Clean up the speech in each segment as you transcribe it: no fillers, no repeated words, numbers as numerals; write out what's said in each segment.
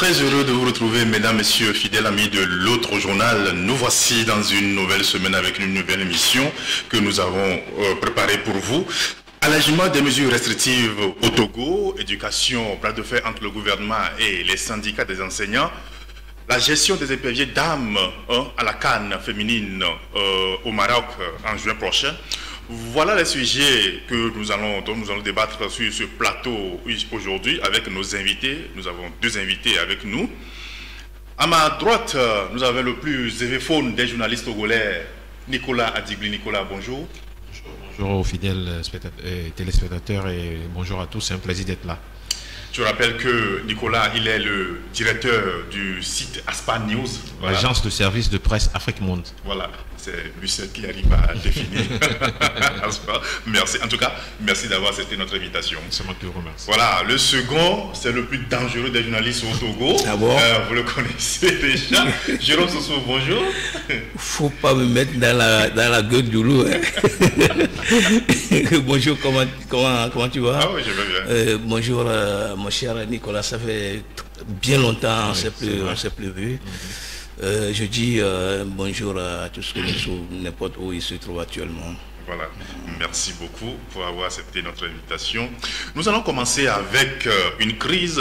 Très heureux de vous retrouver, mesdames, messieurs, fidèles amis de l'autre journal. Nous voici dans une nouvelle semaine avec une nouvelle émission que nous avons préparée pour vous. Allègement des mesures restrictives au Togo, éducation, plat de fer entre le gouvernement et les syndicats des enseignants, la gestion des éperviers dames à la CAN féminine au Maroc en juin prochain. Voilà les sujets dont nous allons débattre sur ce plateau aujourd'hui avec nos invités. Nous avons deux invités avec nous. À ma droite, nous avons le plus évéphone des journalistes togolais, Nicolas Adigli. Nicolas, bonjour. Bonjour aux fidèles téléspectateurs et bonjour à tous, c'est un plaisir d'être là. Je rappelle que Nicolas, il est le directeur du site Aspa News. Voilà. L'agence de service de presse Afrique Monde. Voilà, c'est lui seul qui arrive à définir. Merci. En tout cas, merci d'avoir accepté notre invitation. C'est moi qui vous remercie. Voilà, le second, c'est le plus dangereux des journalistes au Togo. Ah bon? Vous le connaissez déjà. Jérôme Soso, bonjour. Faut pas me mettre dans la gueule du loup. Hein. Bonjour, comment tu vas? Ah oui, je vais bien. Bonjour, mon cher Nicolas, ça fait bien longtemps, on s'est plus vu. Je dis bonjour à tous ceux qui sont n'importe où ils se trouvent actuellement. Voilà, merci beaucoup pour avoir accepté notre invitation. Nous allons commencer avec une crise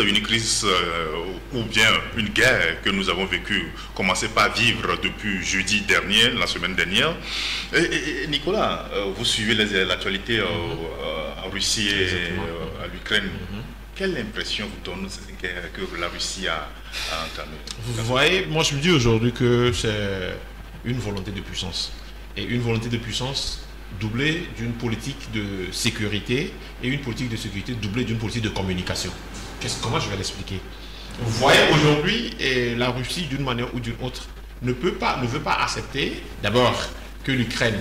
ou bien une guerre que nous avons commencé par vivre depuis jeudi dernier, la semaine dernière. Et Nicolas, vous suivez l'actualité en Russie et à l'Ukraine. Quelle impression vous donne cette guerre que la Russie a entamée? Vous voyez, moi je me dis aujourd'hui que c'est une volonté de puissance. Et une volonté de puissance doublée d'une politique de sécurité et une politique de sécurité doublée d'une politique de communication. Comment je vais l'expliquer? Vous voyez aujourd'hui, la Russie d'une manière ou d'une autre ne veut pas accepter d'abord que l'Ukraine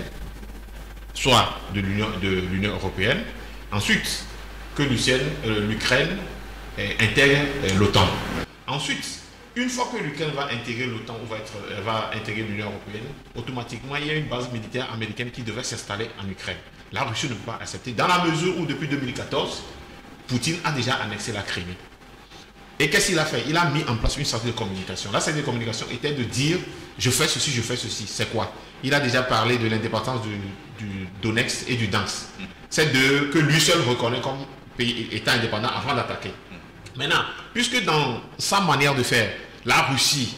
soit de l'Union européenne, ensuite que l'Ukraine intègre l'OTAN. Ensuite, une fois que l'Ukraine va intégrer l'OTAN ou va intégrer l'Union européenne, automatiquement, il y a une base militaire américaine qui devrait s'installer en Ukraine. La Russie ne peut pas accepter, dans la mesure où depuis 2014, Poutine a déjà annexé la Crimée. Et qu'est-ce qu'il a fait? Il a mis en place une stratégie de communication. La stratégie de communication était de dire « je fais ceci, je fais ceci ». C'est quoi? Il a déjà parlé de l'indépendance du Donetsk et du Dansk. C'est que lui seul reconnaît comme pays état indépendant avant d'attaquer. Maintenant, puisque dans sa manière de faire, la Russie,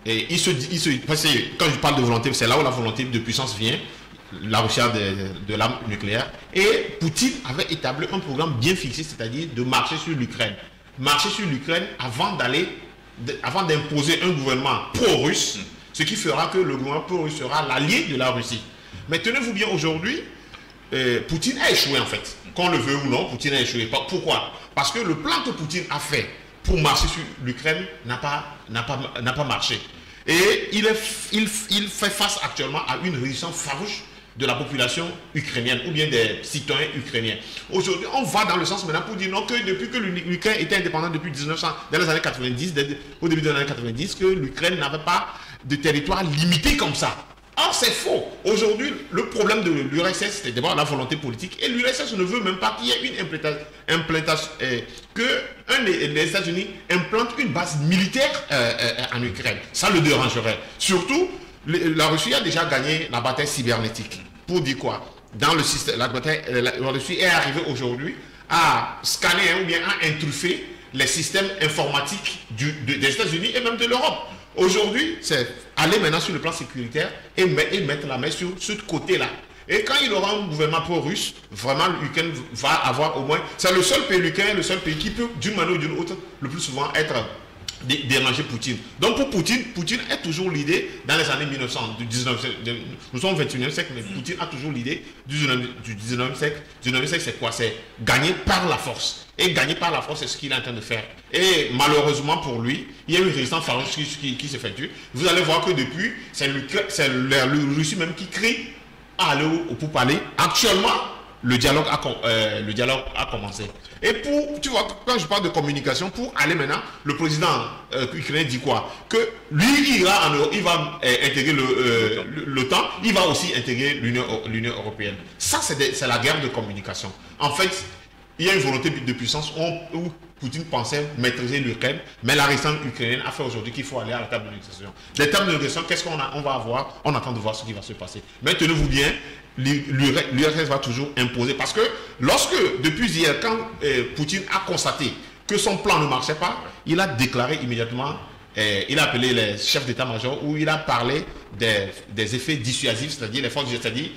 parce que quand je parle de volonté, c'est là où la volonté de puissance vient, la Russie a de l'arme nucléaire, et Poutine avait établi un programme bien fixé, c'est-à-dire de marcher sur l'Ukraine. Marcher sur l'Ukraine avant d'imposer un gouvernement pro-russe, ce qui fera que le gouvernement pro-russe sera l'allié de la Russie. Mais tenez-vous bien, aujourd'hui, Poutine a échoué en fait. Qu'on le veut ou non, Poutine a échoué. Pourquoi? Parce que le plan que Poutine a fait pour marcher sur l'Ukraine n'a pas marché. Et il fait face actuellement à une résistance farouche de la population ukrainienne ou bien des citoyens ukrainiens. Aujourd'hui, on va dans le sens maintenant pour dire non, que depuis que l'Ukraine était indépendante depuis 1900, dans les années 90, au début des années 90, que l'Ukraine n'avait pas de territoire limité comme ça. Or, c'est faux. Aujourd'hui, le problème de l'URSS, c'est d'abord la volonté politique. Et l'URSS ne veut même pas qu'il y ait une implantation, les États-Unis implantent une base militaire en Ukraine. Ça le dérangerait. Surtout, la Russie a déjà gagné la bataille cybernétique. Pour dire quoi? Dans le système, la Russie est arrivée aujourd'hui à scanner ou bien à intruffer les systèmes informatiques des États-Unis et même de l'Europe. Aujourd'hui, c'est aller maintenant sur le plan sécuritaire et mettre la main sur ce côté-là. Et quand il aura un gouvernement pro-russe, vraiment l'Ukraine va avoir au moins... C'est le seul pays, l'Ukraine, le seul pays qui peut, d'une manière ou d'une autre, le plus souvent être déranger Poutine. Donc pour Poutine est toujours l'idée, dans les années 1900, nous sommes au 21e siècle, mais Poutine a toujours l'idée du 19e siècle. Du 19e siècle, c'est quoi? C'est gagner par la force. Et gagner par la force, c'est ce qu'il est en train de faire. Et malheureusement pour lui, il y a une résistance farouche qui s'effectue. Vous allez voir que depuis, c'est la Russie même qui crie à aller au pourparler. Actuellement, le dialogue a commencé. Et tu vois, quand je parle de communication, pour aller maintenant, le président ukrainien dit quoi? Que lui, il va intégrer l'OTAN, il va aussi intégrer l'Union européenne. Ça, c'est la guerre de communication. En fait, il y a une volonté de puissance où Poutine pensait maîtriser l'Ukraine, mais la résistance ukrainienne a fait aujourd'hui qu'il faut aller à la table de négociation. Les tables de négociation, qu'est-ce qu'on va avoir? On attend de voir ce qui va se passer. Mais tenez-vous bien, l'URSS va toujours imposer. Parce que lorsque, depuis hier, quand Poutine a constaté que son plan ne marchait pas, il a déclaré immédiatement, il a appelé les chefs d'état-major où il a parlé des effets dissuasifs, c'est-à-dire les forces, c'est-à-dire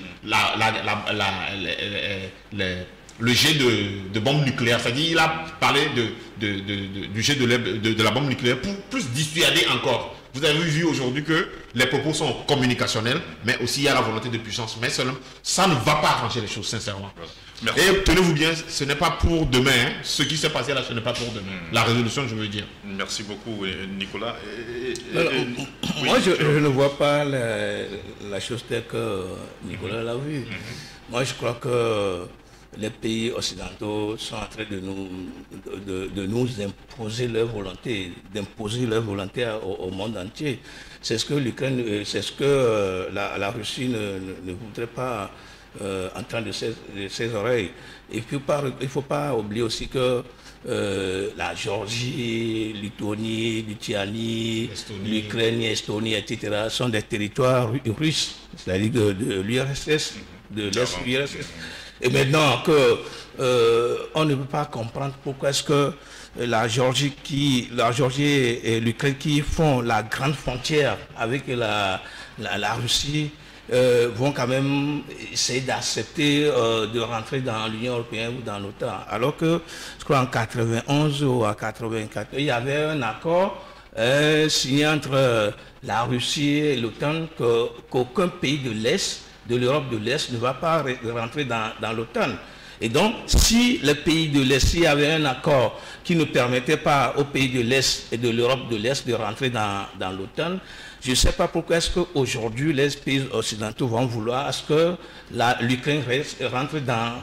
le jet de bombes nucléaires. C'est-à-dire il a parlé du jet de la bombe nucléaire pour plus dissuader encore. Vous avez vu aujourd'hui que les propos sont communicationnels, mais aussi il y a la volonté de puissance. Mais seulement, ça ne va pas arranger les choses, sincèrement. Merci. Et tenez-vous bien, ce n'est pas pour demain. Hein. Ce qui s'est passé là, ce n'est pas pour demain. La résolution, je veux dire. Merci beaucoup, Nicolas. Moi, je ne vois pas la chose telle que Nicolas l'a vu. Moi, je crois que les pays occidentaux sont en train de nous imposer leur volonté, d'imposer leur volonté au monde entier. C'est ce que l'Ukraine, c'est ce que la Russie ne voudrait pas entendre de ses oreilles. Et puis, il ne faut pas oublier aussi que la Géorgie, Lituanie, l'Ukraine, Estonie, etc. sont des territoires russes, c'est-à-dire de l'URSS, de l'ex-URSS. Et maintenant on ne peut pas comprendre pourquoi est-ce que la Géorgie et l'Ukraine qui font la grande frontière avec la Russie vont quand même essayer d'accepter de rentrer dans l'Union européenne ou dans l'OTAN. Alors que, je crois en 91 ou en 84, il y avait un accord signé entre la Russie et l'OTAN qu'aucun pays de l'Est, de l'Europe de l'Est, ne va pas rentrer dans l'OTAN. Et donc, si les pays de l'Est, s'il y avait un accord qui ne permettait pas aux pays de l'Est et de l'Europe de l'Est de rentrer dans l'OTAN, je ne sais pas pourquoi est-ce qu'aujourd'hui les pays occidentaux vont vouloir à ce que l'Ukraine rentre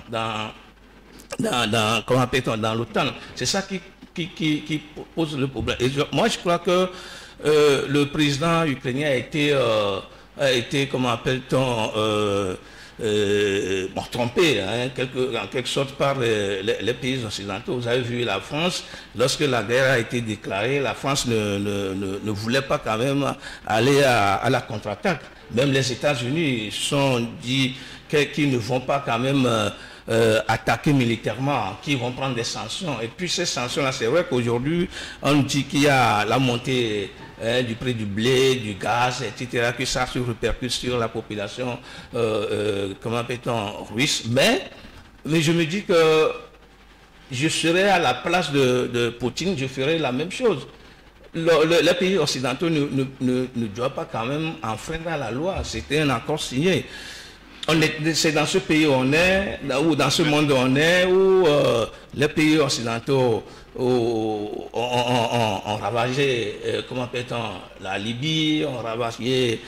dans l'OTAN. C'est ça qui pose le problème. Et moi, je crois que le président ukrainien a été comment appelle-t-on, trompé hein, en quelque sorte par les pays occidentaux. Vous avez vu la France, lorsque la guerre a été déclarée, la France ne voulait pas quand même aller à la contre-attaque. Même les États-Unis se sont dit qu'ils ne vont pas quand même attaquer militairement, qu'ils vont prendre des sanctions. Et puis ces sanctions-là, c'est vrai qu'aujourd'hui, on dit qu'il y a la montée du prix du blé, du gaz, etc., que ça se répercute sur la population, comment appelle-t-on, russe. Mais je me dis que je serais à la place de Poutine, je ferais la même chose. Les pays occidentaux ne doivent pas quand même enfreindre la loi. C'était un accord signé. C'est dans ce pays où on est, ou dans ce monde où on est, où les pays occidentaux ont ravagé, comment appelle-t-on, la Libye, ont ravagé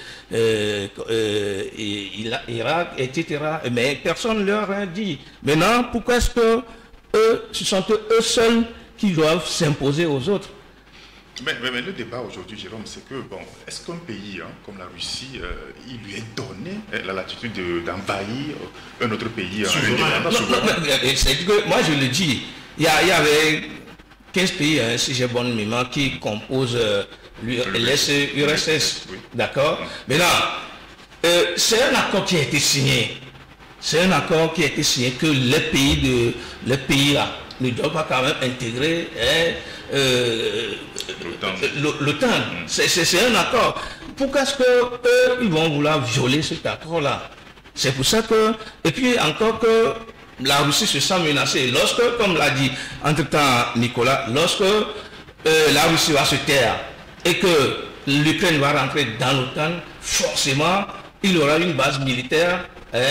Irak, etc. Mais personne ne leur a dit. Maintenant, pourquoi est-ce que ce sont eux seuls qui doivent s'imposer aux autres? Mais le débat aujourd'hui, Jérôme, c'est que, bon, est-ce qu'un pays comme la Russie, il lui est donné la latitude d'envahir un autre pays moi, je le dis, il y avait 15 pays, hein, si j'ai bonne mémoire, qui composent l'URSS, oui. D'accord. Maintenant, c'est un accord qui a été signé. C'est un accord qui a été signé que les pays là ne doivent pas quand même intégrer l'OTAN. C'est un accord. Pourquoi est-ce qu'eux, ils vont vouloir violer cet accord-là? C'est pour ça que... Et puis encore que la Russie se sent menacée. Lorsque, comme l'a dit entre-temps Nicolas, lorsque la Russie va se taire et que l'Ukraine va rentrer dans l'OTAN, forcément, il y aura une base militaire,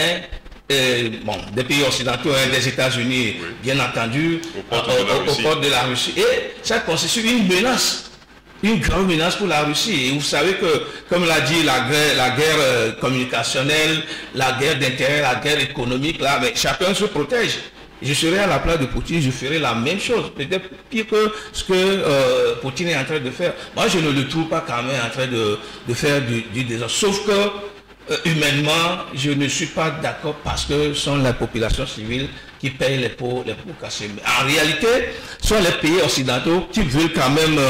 des pays occidentaux, des États-Unis, oui. Bien entendu, aux portes de la Russie. Et ça constitue une menace, une grande menace pour la Russie. Et vous savez que, comme l'a dit, la guerre communicationnelle, la guerre d'intérêt, la guerre économique, là, mais chacun se protège. Je serais à la place de Poutine, je ferais la même chose, peut-être pire que ce que Poutine est en train de faire. Moi, je ne le trouve pas quand même en train de faire du désordre. Sauf que humainement, je ne suis pas d'accord parce que ce sont les populations civiles qui payent les pots cassés. Mais en réalité, ce sont les pays occidentaux qui veulent quand même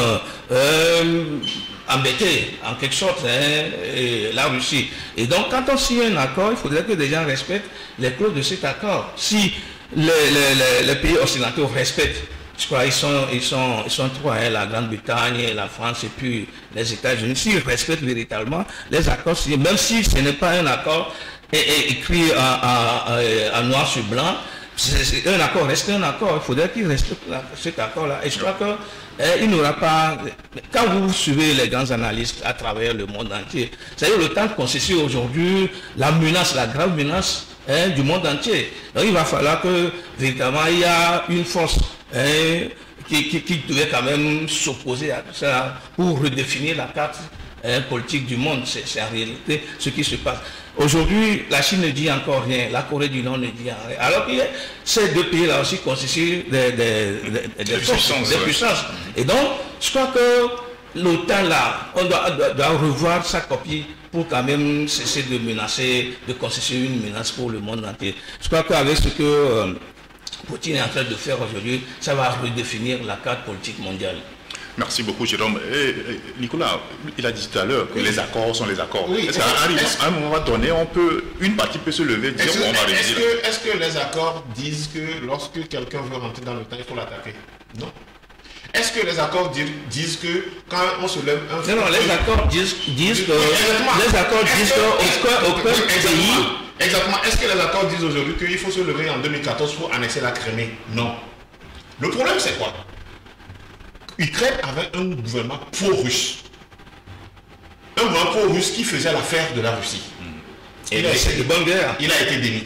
embêter, en quelque sorte, la Russie. Et donc, quand on signe un accord, il faudrait que les gens respectent les clauses de cet accord. Si les pays occidentaux respectent, je crois ils sont trois, hein, la Grande-Bretagne, la France et puis les États-Unis. S'ils respectent véritablement les accords signés, même si ce n'est pas un accord écrit en noir sur blanc, un accord reste un accord. Il faudrait qu'ils respectent cet accord-là. Et je crois qu'il n'aura pas... Quand vous suivez les grands analystes à travers le monde entier, c'est-à-dire le temps de constituer aujourd'hui la menace, la grave menace du monde entier. Donc il va falloir que véritablement il y a une force qui devait quand même s'opposer à tout ça pour redéfinir la carte politique du monde. C'est en réalité ce qui se passe. Aujourd'hui, la Chine ne dit encore rien, la Corée du Nord ne dit rien. Alors que ces deux pays-là aussi constituent des puissances. Et donc, je crois que l'OTAN là, on doit revoir sa copie pour quand même cesser de menacer, de constituer une menace pour le monde entier. Je crois qu'avec ce que Poutine est en train de faire aujourd'hui, ça va redéfinir la carte politique mondiale. Merci beaucoup, Jérôme. Nicolas, il a dit tout à l'heure que les accords sont les accords. Oui, Est-ce qu'à un moment donné, une partie peut se lever et dire qu'on va réviser? Est-ce que les accords disent que lorsque quelqu'un veut rentrer dans le temps, il faut l'attaquer? Non. Est-ce que les accords disent que quand on se lève un... Non, les accords disent que... Les accords disent qu'aucun pays... Exactement. Est-ce que les accords disent aujourd'hui qu'il faut se lever en 2014 pour annexer la Crimée? Non. Le problème, c'est quoi? L'Ukraine avait un gouvernement pro-russe. Un gouvernement pro-russe qui faisait l'affaire de la Russie. Et c'est de bonne guerre. Il a été démis.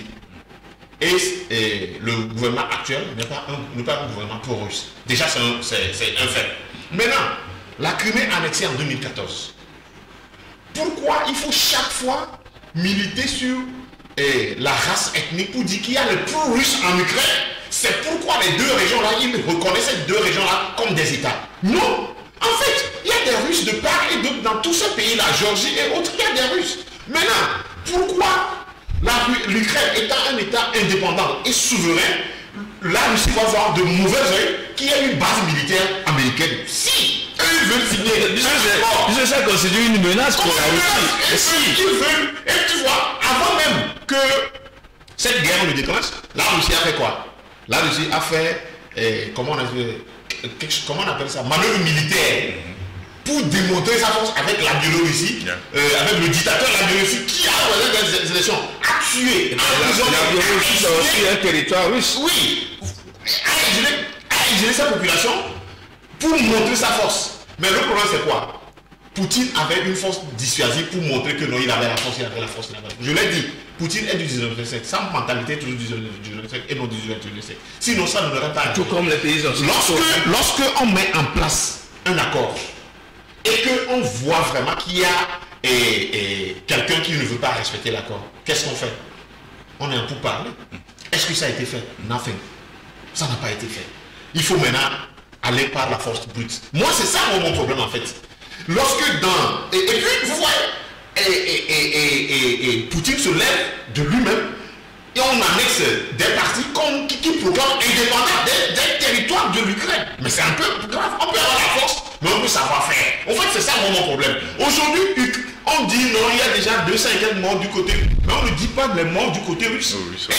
Et le gouvernement actuel n'est pas un gouvernement pro-russe. Déjà, c'est un fait. Maintenant, la Crimée annexée en 2014. Pourquoi il faut chaque fois militer sur la race ethnique pour dire qu'il y a le pro-russe en Ukraine? C'est pourquoi les deux régions-là, ils reconnaissent ces deux régions-là comme des États. Non. En fait, il y a des Russes de part et d'autre dans tous ces pays-là, Géorgie et autres, il y a des Russes. Maintenant, pourquoi l'Ukraine étant un État indépendant et souverain, la Russie va voir de mauvais oeil qu'il y ait une base militaire américaine? Si eux ils veulent signer, puisque ça constitue une menace pour la Russie. Et si ils veulent, et tu vois, avant même que cette guerre ne déclenche, la Russie a fait quoi? La Russie a fait, comment on appelle ça, manœuvre militaire pour démontrer sa force avec la Biélorussie, avec le dictateur de la Biélorussie qui a organisé des élections, a tué. La Biélorussie, c'est aussi un territoire russe. Oui, a exilé sa population pour montrer sa force. Mais le problème, c'est quoi? Poutine avait une force dissuasive pour montrer que non, il avait la force, il avait la force, il avait la force. Je l'ai dit, Poutine est du 19e siècle, sa mentalité est toujours du 19e siècle et non du 21e siècle. Sinon, ça ne l'aurait pas. Tout comme les pays occidentaux. Lorsque on met en place un accord et qu'on voit vraiment qu'il y a quelqu'un qui ne veut pas respecter l'accord, qu'est-ce qu'on fait? On est en pour parler. Est-ce que ça a été fait? Nothing. Ça n'a pas été fait. Il faut maintenant aller par la force brute. Moi, c'est ça mon problème en fait. Lorsque et puis, vous voyez, et Poutine se lève de lui-même et on annexe des partis qui proclament indépendants des territoires de l'Ukraine. Mais c'est un peu grave. On peut avoir la force, mais on peut savoir faire. En fait, c'est ça mon problème. Aujourd'hui, on dit non, il y a déjà 200 et quelques morts du côté. Mais on ne dit pas les morts du côté russe.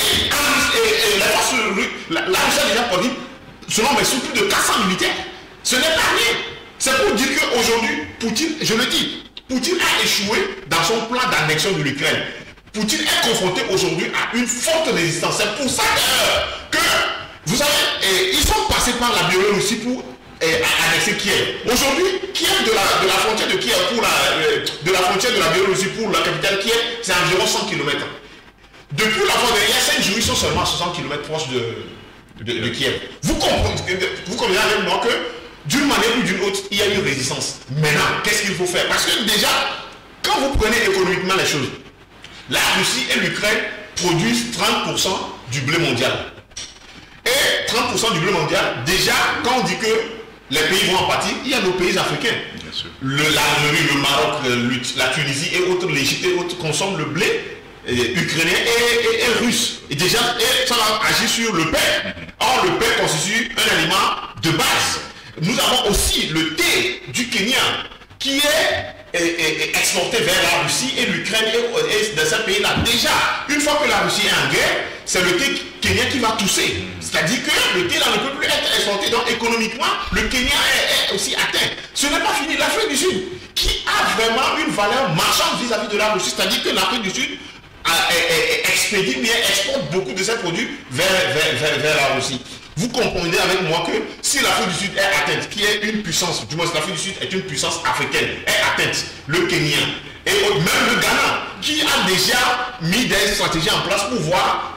La Russie a déjà produit, selon mes sources, plus de 400 militaires. Ce n'est pas rien. C'est pour dire qu'aujourd'hui, Poutine, je le dis, Poutine a échoué dans son plan d'annexion de l'Ukraine. Poutine est confronté aujourd'hui à une forte résistance. C'est pour ça que, vous savez, ils sont passés par la Biélorussie pour annexer Kiev. Aujourd'hui, Kiev de la frontière de Kiev de la frontière de la Biélorussie pour la capitale Kiev, c'est environ 100 km. Depuis la frontière, il y a 5 jours, ils sont seulement à 60 km proches de Kiev. Vous comprenez avec moi que d'une manière ou d'une autre, il y a une résistance. Maintenant, qu'est-ce qu'il faut faire? Parce que déjà, quand vous prenez économiquement les choses, la Russie et l'Ukraine produisent 30% du blé mondial. Et 30% du blé mondial, déjà, quand on dit que les pays vont en pâtir, il y a nos pays africains. L'Algérie, le Maroc, la Tunisie et autres, l'Égypte et autres consomment le blé ukrainien et russe. Et déjà, ça va agir sur le pain. Or, le pain constitue un aliment de base. Nous avons aussi le thé du Kenya qui est exporté vers la Russie et l'Ukraine et dans ces pays-là. Déjà, une fois que la Russie est en guerre, c'est le thé kenyan qui va tousser. C'est-à-dire que le thé là ne peut plus être exporté. Donc économiquement, le Kenya est aussi atteint. Ce n'est pas fini. L'Afrique du Sud, qui a vraiment une valeur marchande vis-à-vis de la Russie, c'est-à-dire que l'Afrique du Sud expédie bien, exporte beaucoup de ses produits vers la Russie. Vous comprenez avec moi que si l'Afrique du Sud est atteinte, qui est une puissance, du moins l'Afrique du Sud est une puissance africaine, est atteinte, le Kenya, et même le Ghana, qui a déjà mis des stratégies en place pour voir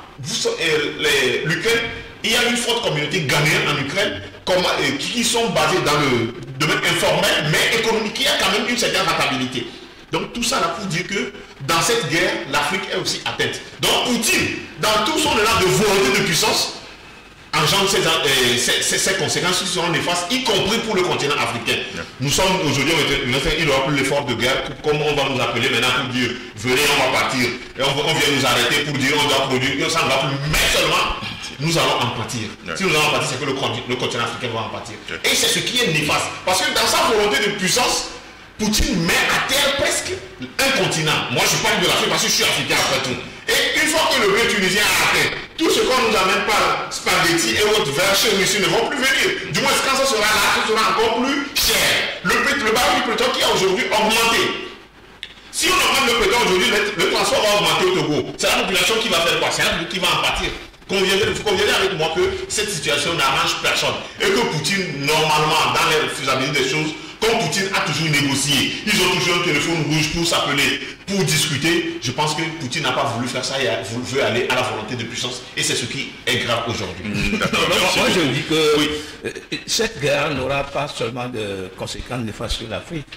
l'Ukraine, il y a une forte communauté ghanéenne en Ukraine qui sont basées dans le domaine informel, mais économique, qui a quand même une certaine rentabilité. Donc tout ça là pour dire que dans cette guerre, l'Afrique est aussi atteinte. Donc Poutine, dans tout son élan de volonté de puissance, engendre ces conséquences qui seront néfastes, y compris pour le continent africain. Nous sommes aujourd'hui, il n'y aura plus l'effort de guerre, comme on va nous appeler maintenant pour dire, venez, on va partir, et on vient nous arrêter pour dire, on doit produire, ça ne va plus, mais seulement, nous allons en pâtir. Si nous allons en pâtir, c'est que le continent africain va en pâtir. Et c'est ce qui est néfaste, parce que dans sa volonté de puissance, Poutine met à terre presque un continent. Moi, je parle de l'Afrique parce que je suis africain après tout. Et une fois que le blé tunisien a atteint, tout ce qu'on nous amène par spaghetti et autres vers chez nous ici ne vont plus venir. Du moins, quand ça sera là, ça sera encore plus cher. Le baril du pétrole qui a aujourd'hui augmenté. Si on augmente le pétrole aujourd'hui, le transport va augmenter au Togo. C'est la population qui va faire quoi? C'est la qui va en pâtir. Conviendrez avec moi que cette situation n'arrange personne. Et que Poutine, normalement, dans les faisabilités des choses, comme Poutine a toujours négocié, ils ont toujours un téléphone rouge pour s'appeler, pour discuter. Je pense que Poutine n'a pas voulu faire ça et veut aller à la volonté de puissance. Et c'est ce qui est grave aujourd'hui. Moi, je dis que oui, cette guerre n'aura pas seulement de conséquences néfastes sur l'Afrique.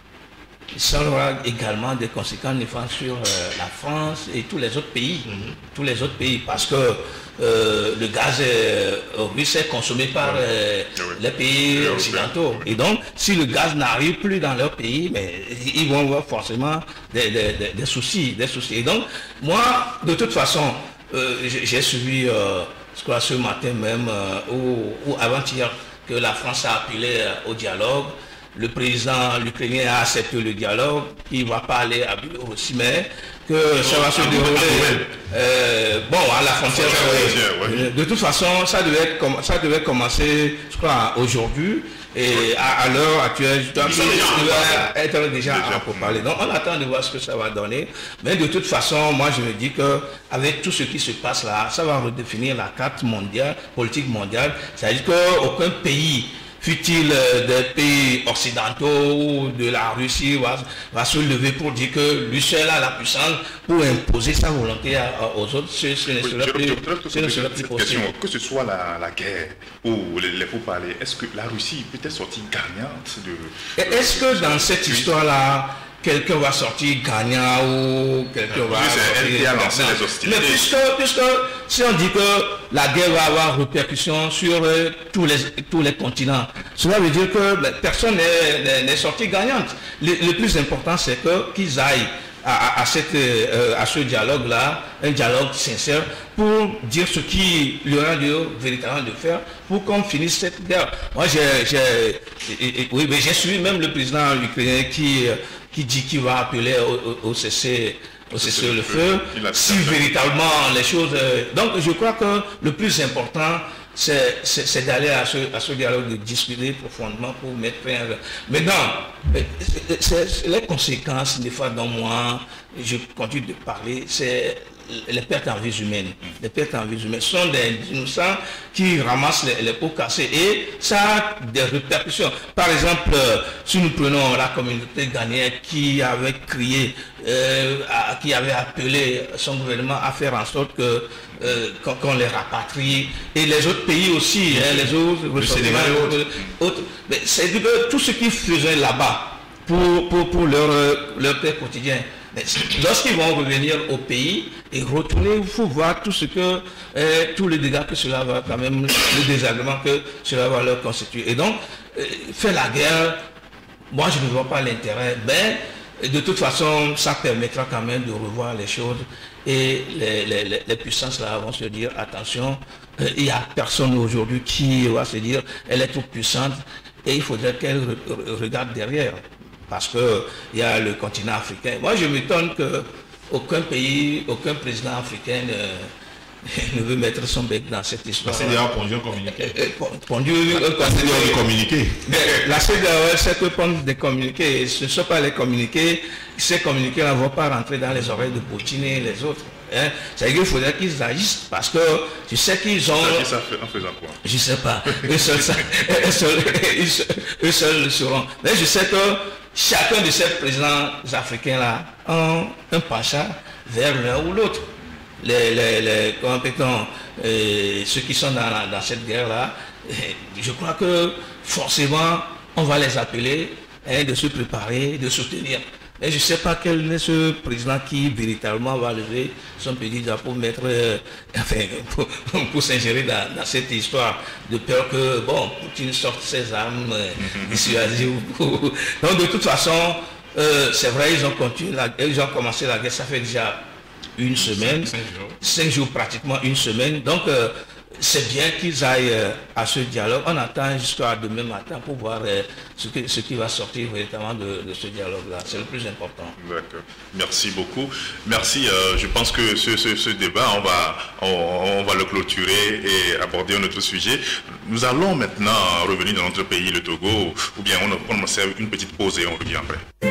Ça aura également des conséquences néfastes sur la France et tous les autres pays. Tous les autres pays, parce que le gaz russe est consommé par les pays occidentaux. Et donc, si le gaz n'arrive plus dans leur pays, mais ils vont avoir forcément des soucis. Et donc, moi, de toute façon, j'ai suivi, je crois, ce matin même, ou avant-hier, que la France a appelé au dialogue. Le président ukrainien a accepté le dialogue, il ne va pas aller à Bureau aussi, mais que ça va se dérouler à la frontière. De toute façon, ça devait commencer, je crois, aujourd'hui, et à l'heure actuelle, je dois être déjà pour parler. Donc on attend de voir ce que ça va donner, mais de toute façon, moi je me dis qu'avec tout ce qui se passe là, ça va redéfinir la carte mondiale, politique mondiale, c'est-à-dire qu'aucun pays, fut-il des pays occidentaux ou de la Russie, va se lever pour dire que lui seul a la puissance pour imposer sa volonté aux autres. Ce ne serait plus possible. Que ce soit la guerre ou les pourparlers, est-ce que la Russie peut être sortie gagnante de... Est-ce que dans cette histoire-là, quelqu'un va sortir gagnant ou quelqu'un va... Mais puisque si on dit que la guerre va avoir répercussion sur tous les continents, cela veut dire que personne n'est sorti gagnante. Le plus important, c'est qu'ils aillent à ce dialogue-là, un dialogue sincère, pour dire ce qu'il y aura lieu véritablement de faire pour qu'on finisse cette guerre. Moi, j'ai suivi même le président ukrainien qui dit qu'il va appeler au cessez-le-feu, si véritablement les choses... Donc je crois que le plus important, c'est d'aller à ce dialogue, de discuter profondément pour mettre fin à... Maintenant, les conséquences, des fois, dont moi, je continue de parler, c'est les pertes en vie humaine. Les pertes en vie humaine sont des innocents qui ramassent les pots cassés et ça a des répercussions. Par exemple, si nous prenons la communauté ghanéenne qui avait crié, qui avait appelé son gouvernement à faire en sorte que qu'on les rapatrie, et les autres pays aussi, les autres, c'est que tout ce qu'ils faisaient là-bas pour leur paix quotidien. Lorsqu'ils vont revenir au pays et retourner, il faut voir tout ce que, tous les dégâts que cela va quand même, le désagrément que cela va leur constituer. Et donc, faire la guerre, moi je ne vois pas l'intérêt, mais de toute façon ça permettra quand même de revoir les choses et les puissances là vont se dire attention, il n'y a personne aujourd'hui qui va se dire elle est trop puissante et il faudrait qu'elle regarde derrière parce qu'il y a le continent africain. Moi je m'étonne que aucun pays, aucun président africain ne veut mettre son bec dans cette histoire. C'est déjà pondu un communiqué. La CEDEAO, c'est que pondre des communiqués. Ce ne sont pas les communiqués. Ces communiqués ne vont pas rentrer dans les oreilles de Poutine et les autres. Hein. C'est-à-dire qu'il faudrait qu'ils agissent parce que tu sais qu'ils ont... En faisant quoi? Je ne sais pas. Eux seuls le sauront. Mais je sais que chacun de ces présidents africains-là a un penchant vers l'un ou l'autre. Ceux qui sont dans cette guerre-là, je crois que forcément, on va les appeler de se préparer, de soutenir. Et je ne sais pas quel est ce président qui véritablement va lever son petit drapeau pour s'ingérer dans cette histoire, de peur que Poutine sorte ses armes dissuasives. Donc de toute façon, c'est vrai, ils ont commencé la guerre, ça fait déjà une semaine, 5 jours pratiquement une semaine. Donc c'est bien qu'ils aillent à ce dialogue. On attend jusqu'à demain matin pour voir ce qui va sortir véritablement de ce dialogue-là. C'est le plus important. D'accord. Merci beaucoup. Merci. Je pense que ce débat, on va le clôturer et aborder un autre sujet. Nous allons maintenant revenir dans notre pays, le Togo, ou bien on observe une petite pause et on revient après.